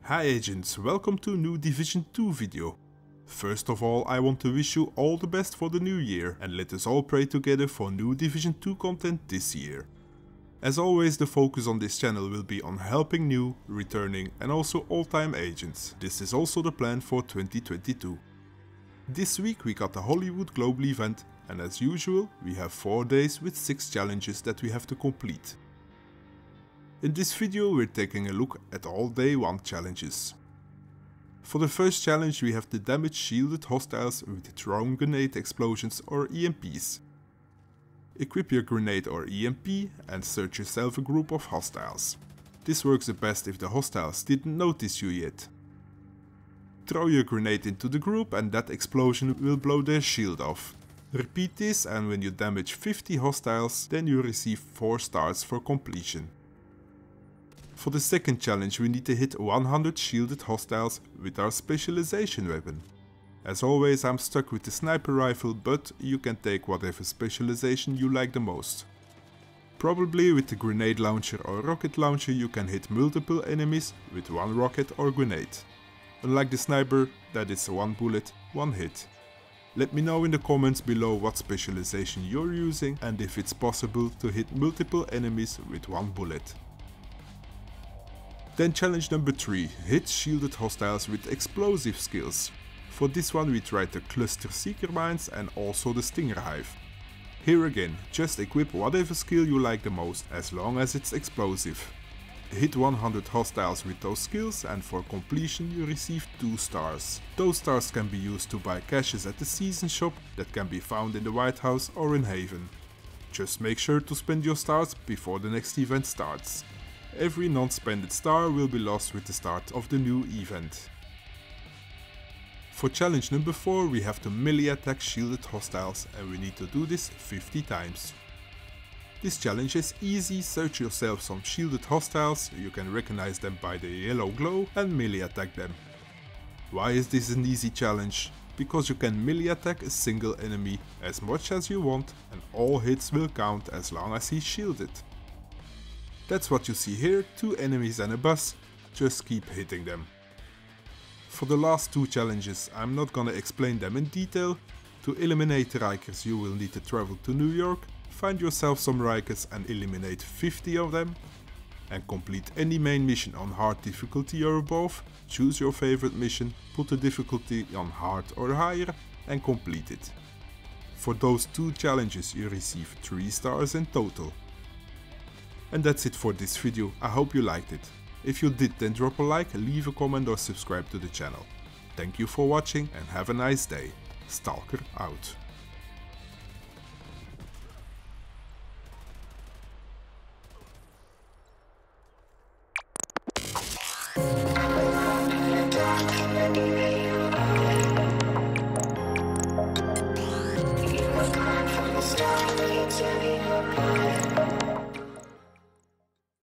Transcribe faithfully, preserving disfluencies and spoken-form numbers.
Hi agents, welcome to a new Division two video. First of all, I want to wish you all the best for the new year and let us all pray together for new Division two content this year. As always, the focus on this channel will be on helping new, returning and also all-time agents. This is also the plan for twenty twenty-two. This week we got the Hollywood Global event and as usual we have four days with six challenges that we have to complete. In this video we're taking a look at all day one challenges. For the first challenge we have to damage shielded hostiles with thrown grenade explosions or E M Ps. Equip your grenade or E M P and search yourself a group of hostiles. This works the best if the hostiles didn't notice you yet. Throw your grenade into the group and that explosion will blow their shield off. Repeat this and when you damage fifty hostiles, then you receive four stars for completion. For the second challenge we need to hit one hundred shielded hostiles with our specialization weapon. As always I'm stuck with the sniper rifle, but you can take whatever specialization you like the most. Probably with the grenade launcher or rocket launcher you can hit multiple enemies with one rocket or grenade. Unlike the sniper, that is one bullet, one hit. Let me know in the comments below what specialization you're using and if it's possible to hit multiple enemies with one bullet. Then challenge number three, hit shielded hostiles with explosive skills. For this one we tried the Cluster Seeker Mines and also the Stinger Hive. Here again, just equip whatever skill you like the most as long as it's explosive. Hit one hundred hostiles with those skills and for completion you receive two stars. Those stars can be used to buy caches at the season shop that can be found in the White House or in Haven. Just make sure to spend your stars before the next event starts. Every non-spended star will be lost with the start of the new event. For challenge number four we have to melee attack shielded hostiles and we need to do this fifty times. This challenge is easy, search yourself some shielded hostiles, you can recognize them by the yellow glow and melee attack them. Why is this an easy challenge? Because you can melee attack a single enemy as much as you want and all hits will count as long as he's shielded. That's what you see here, two enemies and a bus, just keep hitting them. For the last two challenges I'm not gonna explain them in detail. To eliminate the Rikers you will need to travel to New York, find yourself some Rikers and eliminate fifty of them. And complete any main mission on hard difficulty or above, choose your favorite mission, put the difficulty on hard or higher and complete it. For those two challenges you receive three stars in total. And that's it for this video, I hope you liked it. If you did, then drop a like, leave a comment or subscribe to the channel. Thank you for watching and have a nice day. Stalker out.